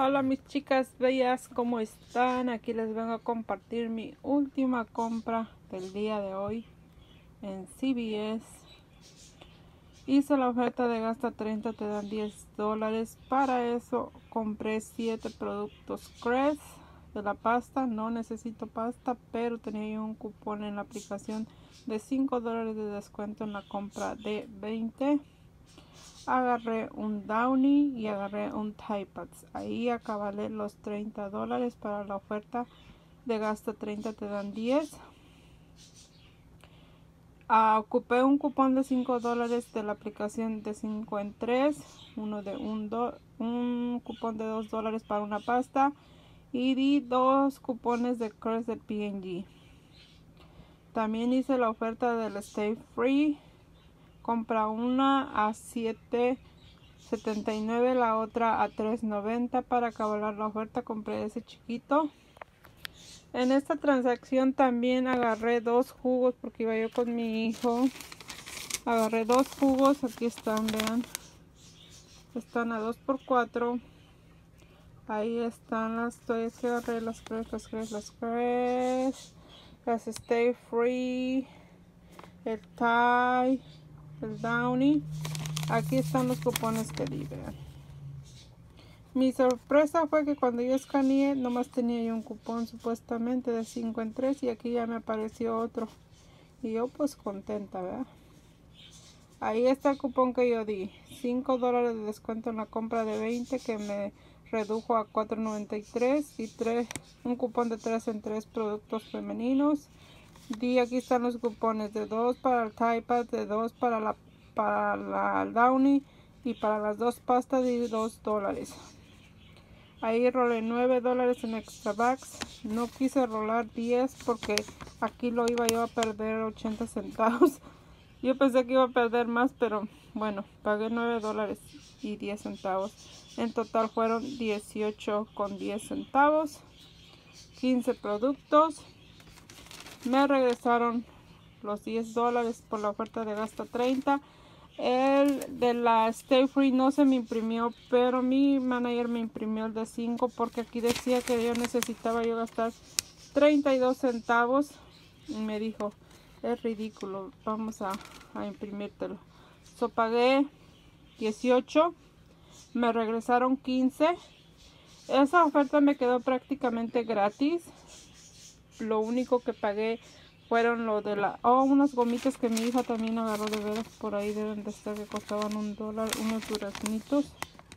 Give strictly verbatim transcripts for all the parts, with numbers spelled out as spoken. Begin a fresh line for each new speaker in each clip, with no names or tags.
Hola mis chicas bellas, ¿cómo están? Aquí les vengo a compartir mi última compra del día de hoy en C V S. Hice la oferta de gasta treinta, te dan diez dólares. Para eso compré siete productos Crest de la pasta. No necesito pasta, pero tenía un cupón en la aplicación de cinco dólares de descuento en la compra de veinte. Agarré un Downy y agarré un Tide Pods. Ahí acabé los treinta dólares para la oferta de gasta treinta, te dan diez. Uh, ocupé un cupón de cinco dólares de la aplicación de cinco en tres. Uno de un, do, un cupón de dos dólares para una pasta. Y di dos cupones de Crest de P and G. También hice la oferta del Stay Free. Compra una a siete setenta y nueve, la otra a tres noventa. Para acabar la oferta compré ese chiquito. En esta transacción también agarré dos jugos porque iba yo con mi hijo. Agarré dos jugos, aquí están, vean, están a dos por cuatro. Ahí están las toallas que agarré, las Crest, las Crest, las Crest, las Stay Free, el Tide, el Downy. Aquí están los cupones que di, vean. Mi sorpresa fue que cuando yo escaneé nomás tenía yo un cupón supuestamente de cinco en tres y aquí ya me apareció otro. Y yo pues contenta, ¿verdad? Ahí está el cupón que yo di. cinco dólares de descuento en la compra de veinte que me redujo a cuatro noventa y tres y tres, un cupón de tres en tres productos femeninos. Di, aquí están los cupones de dos para el Tide Pad, de dos para la, para la Downy y para las dos pastas de dos dólares. Ahí rolé nueve dólares en extra bags. No quise rolar diez porque aquí lo iba yo a perder ochenta centavos. Yo pensé que iba a perder más, pero bueno, pagué nueve dólares y diez centavos. En total fueron dieciocho con diez centavos. quince productos. Me regresaron los diez dólares por la oferta de gasta treinta. El de la Stay Free no se me imprimió, pero mi manager me imprimió el de cinco porque aquí decía que yo necesitaba yo gastar treinta y dos centavos y me dijo, es ridículo, vamos a, a imprimírtelo. So pagué dieciocho, me regresaron quince. Esa oferta me quedó prácticamente gratis. Lo único que pagué fueron lo de la... Oh, unas gomitas que mi hija también agarró de veras. Por ahí deben de estar, que costaban un dólar. Unos duraznitos.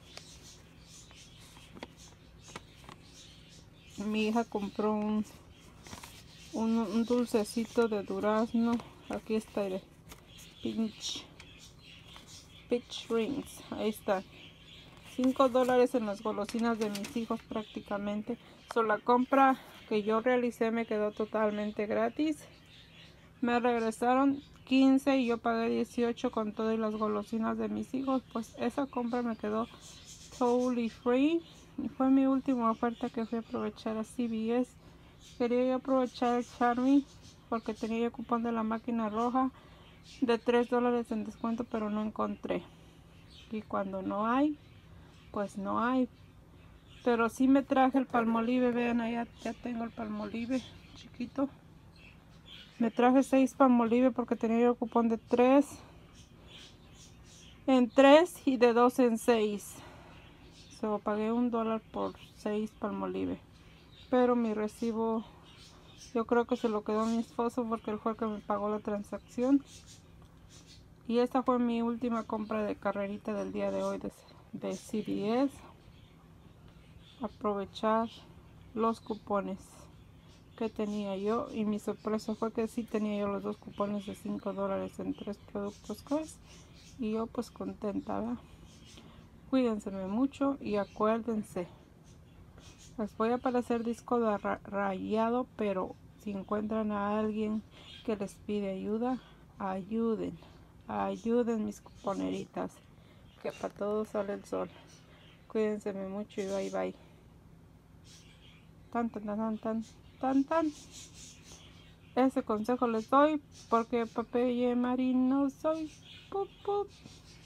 Mi hija compró un, un, un dulcecito de durazno. Aquí está, de Peach, Peach Rings. Ahí está. cinco dólares en las golosinas de mis hijos prácticamente. So, la compra que yo realicé me quedó totalmente gratis. Me regresaron quince y yo pagué dieciocho con todo y las golosinas de mis hijos. Pues esa compra me quedó totally free. Y fue mi última oferta que fui a aprovechar a C V S. Quería yo aprovechar el Charmy porque tenía yo cupón de la máquina roja de tres dólares en descuento, pero no encontré. Y cuando no hay, pues no hay. Pero sí me traje el Palmolive. Vean, allá ya tengo el Palmolive chiquito. Me traje seis Palmolive porque tenía yo cupón de tres en tres y de dos en seis. So, pagué un dólar por seis Palmolive. Pero mi recibo yo creo que se lo quedó mi esposo porque él fue el que me pagó la transacción. Y esta fue mi última compra de carrerita del día de hoy de, de C V S. Aprovechar los cupones que tenía yo, y mi sorpresa fue que sí tenía yo los dos cupones de cinco dólares en tres productos Crest y yo pues contenta, ¿verdad? Cuídense mucho y acuérdense, les voy a aparecer disco de ra rayado, pero si encuentran a alguien que les pide ayuda, ayuden, ayuden mis cuponeritas, que para todos sale el sol. Cuídense mucho y bye bye. Tan tan tan tan tan tan. Ese consejo les doy porque papel marino soy. Pup, pup.